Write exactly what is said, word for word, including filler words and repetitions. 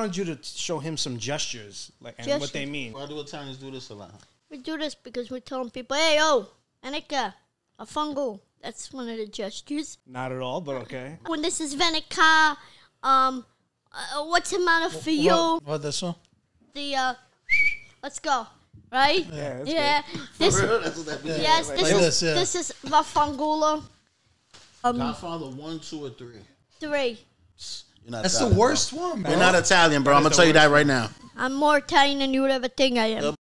wanted you to show him some gestures, like and Gestures. what they mean. Why do Italians do this a lot? We do this because we're telling people, hey, yo, Venica, a fungo. That's one of the gestures. Not at all, but okay. When this is Venica, um, uh, what's the matter for you? What, what this one? The, uh, let's go. Right? Yeah. That's Yeah. This, That's what that means. yes, like this, this, is, yeah. this is La Fangula. Um, Godfather one, two, or three. three. You're not That's Italian, the worst one, bro. You're not Italian, bro. I'm gonna the tell you that worst right now. I'm more Italian than you would ever think I am.